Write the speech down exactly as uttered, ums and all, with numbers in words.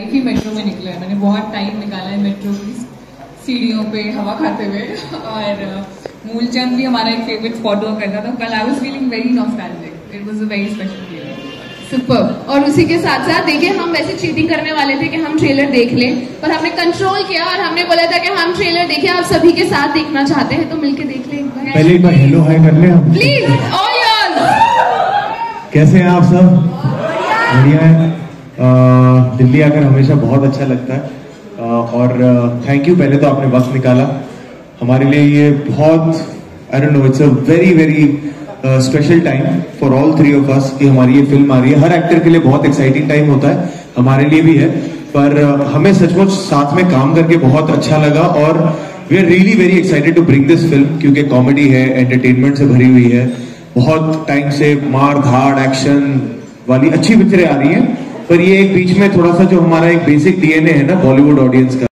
Life ही metro में निकला है। मैंने बहुत टाइम निकाला है मेट्रो की सीढ़ियों पे हवा खाते हुए। और मूलचंद भी हमारा एक फेवरेट स्पॉट हुआ करता था। कल I was feeling very nostalgic, it was a very special day. Super. और उसी के साथ साथ देखिए, हम वैसे चीटिंग करने वाले थे कि हम ट्रेलर देख लें, पर हमने कंट्रोल किया और हमने बोला था कि हम ट्रेलर देखें, आप सभी के साथ देखना चाहते हैं तो मिलके देख लें। पहले एक बार हेलो हाय कर ले हम प्लीज। All yours. कैसे हैं आप सब? बढ़िया है। आ, दिल्ली आकर हमेशा बहुत अच्छा लगता है। आ, और थैंक यू, पहले तो आपने वक्त निकाला हमारे लिए। ये बहुत I don't know, it's a very very special time for all three of us कि हमारी ये फिल्म आ रही है। हर एक्टर के लिए बहुत एक्साइटिंग टाइम होता है, हमारे लिए भी है। पर uh, हमें सचमुच साथ में काम करके बहुत अच्छा लगा और we are really very excited to bring this film, क्योंकि कॉमेडी है, एंटरटेनमेंट से भरी हुई है। बहुत टाइम से मार धाड़ एक्शन वाली अच्छी पिक्चरें आ रही हैं, पर ये एक बीच में थोड़ा सा जो हमारा एक बेसिक डीएनए है ना बॉलीवुड ऑडियंस का,